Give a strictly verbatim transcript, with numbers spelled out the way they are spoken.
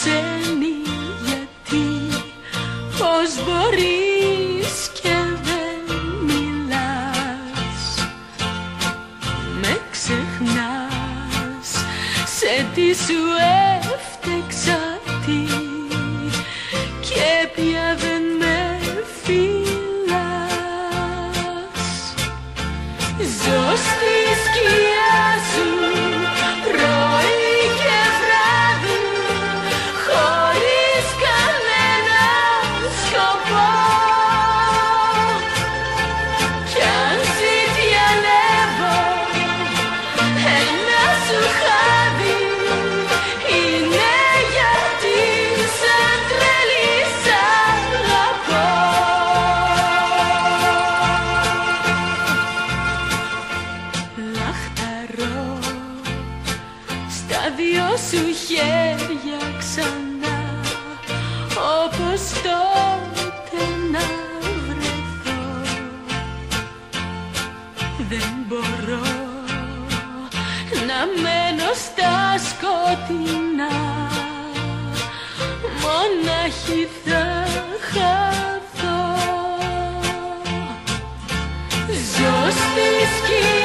ξένη, γιατί πώς μπορείς και δεν μιλάς. Με ξεχνάς, σε τι σου έφτεξα τι, και πια δεν με φυλάς. Ζω στη σκιά σου πρωί και βράδυ, χωρίς κανένα σκοπό, κι αν ζητιανεύω ένα σου χάδι, είναι γιατί σαν τρελή σ' αγαπώ. Λαχταρώ στα δυο σου χέρια ξανά, όπως τότε να βρεθώ. Δεν μπορώ να μένω στα σκοτεινά, μονάχη θα χαθώ. Ζω στη σκιά